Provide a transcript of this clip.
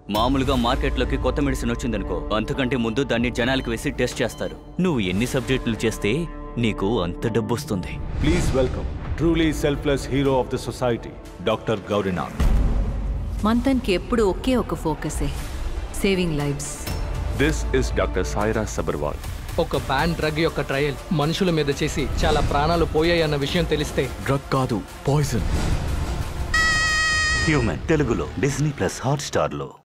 మామూలుగా మార్కెట్లోకి కొత్త మెడిసిన్ వచ్చిందనుకో, అంతకంటే ముందు దాన్ని జనాలకు వేసి టెస్ట్ చేస్తారు. నువ్వు ఎన్ని సబ్జెక్టులు చేస్తే నీకు అంత డబ్బు వస్తుంది. Please welcome truly selfless hero of the society, doctor Gaurinath. మంతన్కి ఎప్పుడు ఒకే ఒక ఫోకసే, saving lives. This is doctor Saira Sabharwal. ఒక బ్యాన్ డ్రగ్ యొక్క ట్రయల్ మనుషుల మీద చేసి చాలా ప్రాణాలు పోయాయన్న విషయం తెలిస్తే డ్రగ్ కాదు, పాయిజన్. హ్యూమన్ తెలుగులో డిస్నీ ప్లస్ హాట్ స్టార్లో.